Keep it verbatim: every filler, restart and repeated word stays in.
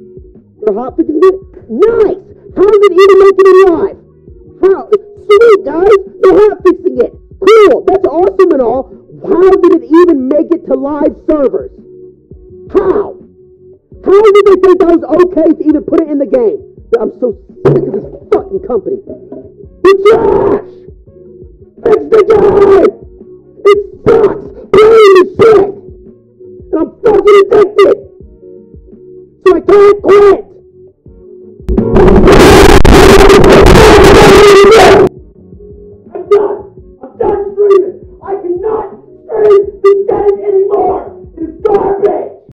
They're hot fixing it? Nice! How did it even make it alive? How? Sweet, guys! They're hot fixing it! Cool! That's awesome and all! How did it even make it to live servers? How? How did they think that was okay to even put it in the game? I'm so sick of this fucking company. The trash! It's the game! It sucks! Playing this shit! And I'm fucking addicted! So I can't quit!